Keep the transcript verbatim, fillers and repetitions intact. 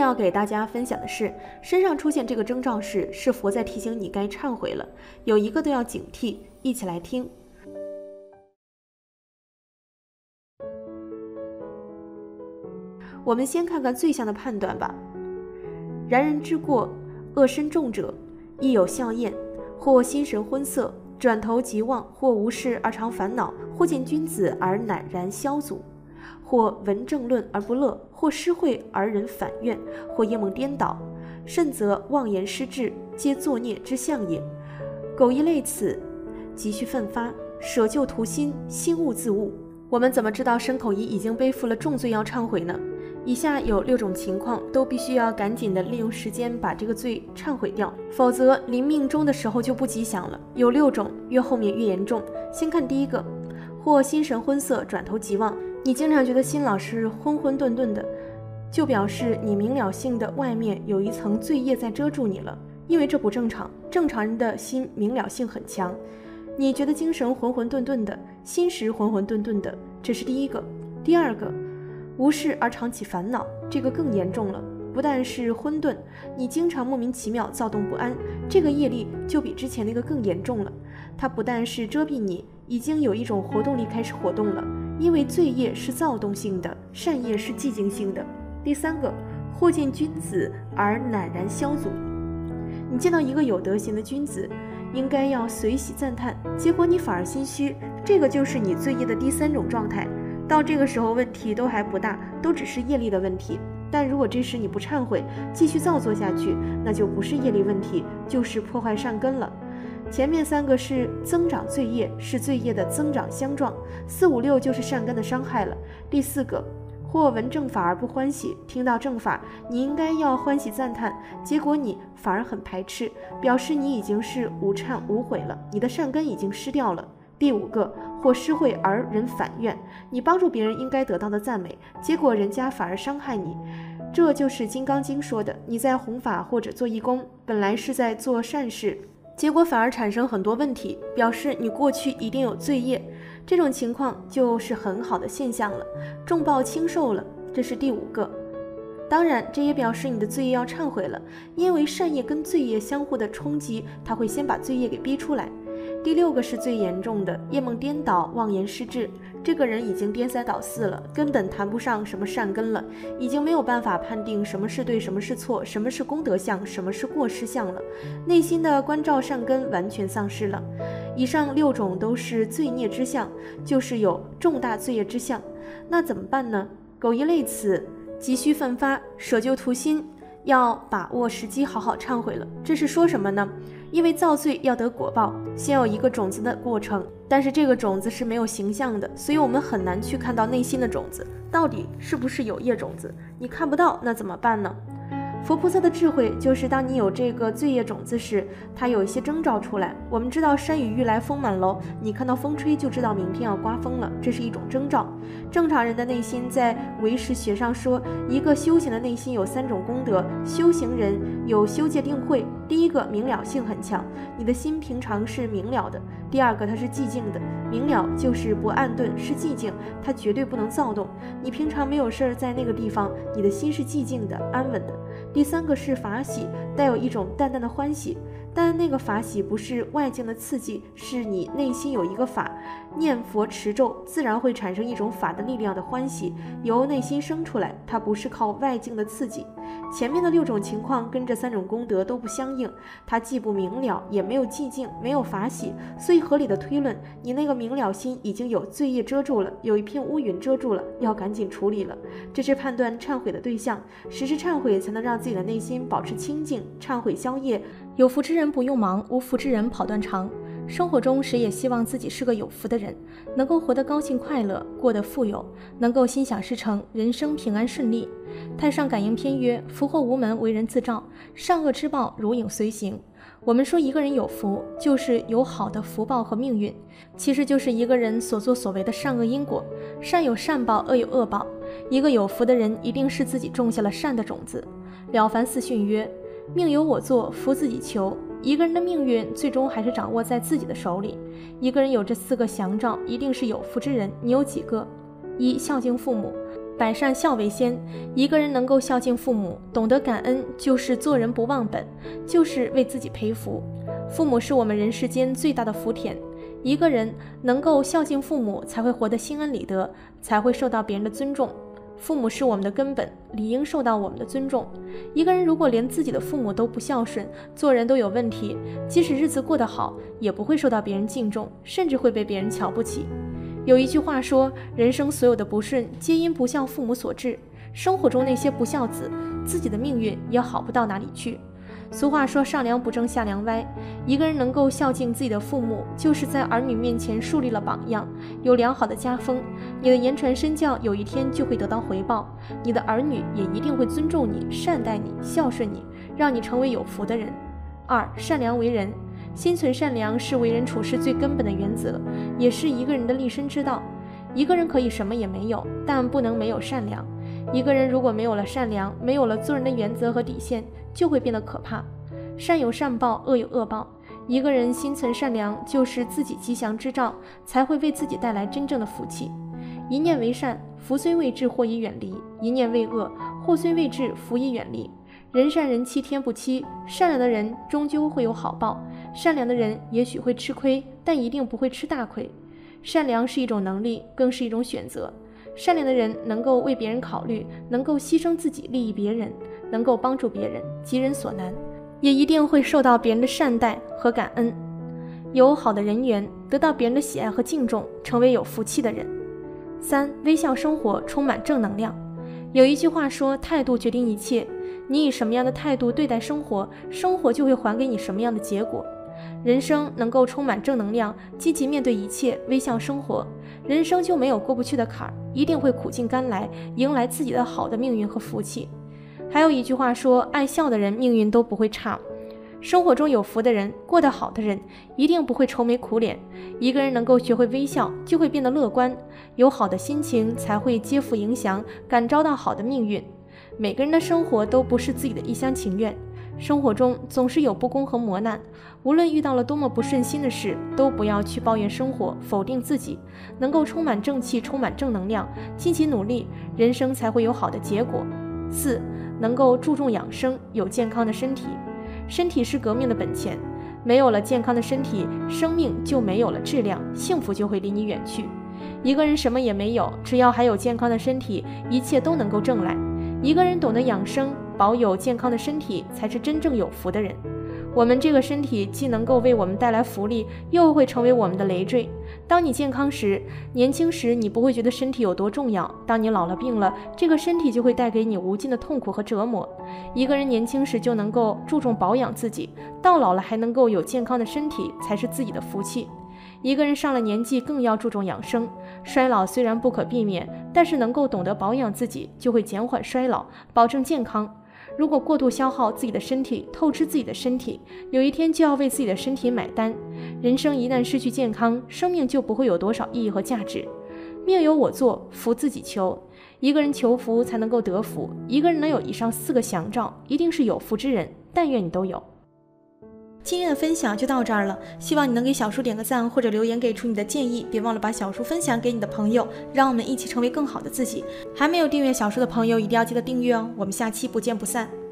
要给大家分享的是，身上出现这个征兆时，是佛在提醒你该忏悔了，有一个都要警惕。一起来听。我们先看看罪相的判断吧。然人之过，恶深重者，亦有笑靥，或心神昏塞，转头即忘，或无事而常烦恼，或见君子而赧然消阻，或闻政论而不乐，或诗会而人反怨，或夜梦颠倒，甚则妄言失志，皆作孽之象也。苟一类此，急需奋发，舍旧图新，心悟自悟。我们怎么知道身口意已经背负了重罪要忏悔呢？以下有六种情况，都必须要赶紧的利用时间把这个罪忏悔掉，否则临命终的时候就不吉祥了。有六种，越后面越严重。先看第一个，或心神昏塞，转头即忘。你经常觉得心老是昏昏顿顿的，就表示你明了性的外面有一层罪业在遮住你了，因为这不正常。正常人的心明了性很强，你觉得精神浑浑沌沌的，心识浑浑沌沌的，这是第一个。第二个，无事而常起烦恼，这个更严重了。不但是混沌，你经常莫名其妙躁动不安，这个业力就比之前那个更严重了。它不但是遮蔽你，已经有一种活动力开始活动了，因为罪业是躁动性的，善业是寂静性的。第三个，或见君子而赧然消阻。你见到一个有德行的君子，应该要随喜赞叹，结果你反而心虚，这个就是你罪业的第三种状态。到这个时候问题都还不大，都只是业力的问题。但如果这时你不忏悔，继续造作下去，那就不是业力问题，就是破坏善根了。前面三个是增长罪业，是罪业的增长相状，四五六就是善根的伤害了。第四个，或闻正法而不欢喜，听到正法你应该要欢喜赞叹，结果你反而很排斥，表示你已经是无忏无悔了，你的善根已经失掉了。第五个，或施惠而人反怨，你帮助别人应该得到的赞美，结果人家反而伤害你。这就是《金刚经》说的，你在弘法或者做义工，本来是在做善事，结果反而产生很多问题，表示你过去一定有罪业，这种情况就是很好的现象了，重报轻受了，这是第五个。当然这也表示你的罪业要忏悔了，因为善业跟罪业相互的冲击，它会先把罪业给逼出来。第六个是最严重的，夜梦颠倒，妄言失志。这个人已经颠三倒四了，根本谈不上什么善根了，已经没有办法判定什么是对，什么是错，什么是功德相，什么是过失相了，内心的关照善根完全丧失了。以上六种都是罪孽之相，就是有重大罪业之相。那怎么办呢？苟一类此，急需奋发，舍旧图新，要把握时机，好好忏悔了。这是说什么呢？因为造罪要得果报，先有一个种子的过程，但是这个种子是没有形象的，所以我们很难去看到内心的种子到底是不是有业种子，你看不到，那怎么办呢？佛菩萨的智慧就是当你有这个罪业种子时，它有一些征兆出来。我们知道山雨欲来风满楼，你看到风吹就知道明天要刮风了，这是一种征兆。正常人的内心在唯识学上说，一个修行的内心有三种功德，修行人有修戒定慧。第一个，明了性很强，你的心平常是明了的。第二个，它是寂静的，明了就是不暗顿，是寂静，它绝对不能躁动。你平常没有事儿在那个地方，你的心是寂静的，安稳的。第三个是法喜，带有一种淡淡的欢喜，但那个法喜不是外境的刺激，是你内心有一个法，念佛持咒自然会产生一种法的力量的欢喜，由内心生出来，它不是靠外境的刺激。前面的六种情况跟这三种功德都不相应，它既不明了，也没有寂静，没有法喜，所以合理的推论，你那个明了心已经有罪业遮住了，有一片乌云遮住了，要赶紧处理了。这是判断忏悔的对象，时时忏悔才能让自己的内心保持清净，忏悔消业。有福之人不用忙，无福之人跑断肠。生活中谁也希望自己是个有福的人，能够活得高兴快乐，过得富有，能够心想事成，人生平安顺利。太上感应篇曰，福祸无门，为人自照，善恶之报如影随形。我们说一个人有福，就是有好的福报和命运，其实就是一个人所作所为的善恶因果，善有善报，恶有恶报。一个有福的人一定是自己种下了善的种子。了凡四训曰，命由我作，福自己求。一个人的命运最终还是掌握在自己的手里。一个人有这四个祥兆，一定是有福之人。你有几个？一、孝敬父母。 百善孝为先。一个人能够孝敬父母，懂得感恩，就是做人不忘本，就是为自己培福。父母是我们人世间最大的福田，一个人能够孝敬父母，才会活得心安理得，才会受到别人的尊重。父母是我们的根本，理应受到我们的尊重。一个人如果连自己的父母都不孝顺，做人都有问题，即使日子过得好，也不会受到别人敬重，甚至会被别人瞧不起。有一句话说，人生所有的不顺，皆因不孝父母所致。生活中那些不孝子，自己的命运也好不到哪里去。俗话说，上梁不正下梁歪。一个人能够孝敬自己的父母，就是在儿女面前树立了榜样，有良好的家风。你的言传身教有一天就会得到回报，你的儿女也一定会尊重你，善待你，孝顺你，让你成为有福的人。二、善良为人。心存善良是为人处事最根本的原则，也是一个人的立身之道。一个人可以什么也没有，但不能没有善良。一个人如果没有了善良，没有了做人的原则和底线，就会变得可怕。善有善报，恶有恶报。一个人心存善良，就是自己吉祥之兆，才会为自己带来真正的福气。一念为善，福虽未至，祸已远离；一念为恶，祸虽未至，福已远离。人善人欺天不欺，善良的人终究会有好报。善良的人也许会吃亏，但一定不会吃大亏。善良是一种能力，更是一种选择。善良的人能够为别人考虑，能够牺牲自己利益别人，能够帮助别人，急人所难，也一定会受到别人的善待和感恩，有好的人缘，得到别人的喜爱和敬重，成为有福气的人。三、微笑生活，充满正能量。有一句话说，态度决定一切，你以什么样的态度对待生活，生活就会还给你什么样的结果。人生能够充满正能量，积极面对一切，微笑生活，人生就没有过不去的坎儿，一定会苦尽甘来，迎来自己的好的命运和福气。还有一句话说，爱笑的人命运都不会差。生活中有福的人，过得好的人，一定不会愁眉苦脸。一个人能够学会微笑，就会变得乐观，有好的心情，才会接福迎祥，感召到好的命运。每个人的生活都不是自己的一厢情愿，生活中总是有不公和磨难，无论遇到了多么不顺心的事，都不要去抱怨生活，否定自己，能够充满正气，充满正能量，积极努力，人生才会有好的结果。四、能够注重养生，有健康的身体。身体是革命的本钱，没有了健康的身体，生命就没有了质量，幸福就会离你远去。一个人什么也没有，只要还有健康的身体，一切都能够挣来。一个人懂得养生，保有健康的身体，才是真正有福的人。我们这个身体既能够为我们带来福利，又会成为我们的累赘。当你健康时，年轻时你不会觉得身体有多重要，当你老了病了，这个身体就会带给你无尽的痛苦和折磨。一个人年轻时就能够注重保养自己，到老了还能够有健康的身体，才是自己的福气。一个人上了年纪更要注重养生，衰老虽然不可避免，但是能够懂得保养自己，就会减缓衰老，保证健康。如果过度消耗自己的身体，透支自己的身体，有一天就要为自己的身体买单。人生一旦失去健康，生命就不会有多少意义和价值。命由我做，福自己求。一个人求福才能够得福，一个人能有以上四个祥兆，一定是有福之人，但愿你都有。今天的分享就到这儿了，希望你能给小叔点个赞或者留言给出你的建议，别忘了把小叔分享给你的朋友，让我们一起成为更好的自己。还没有订阅小叔的朋友一定要记得订阅哦，我们下期不见不散。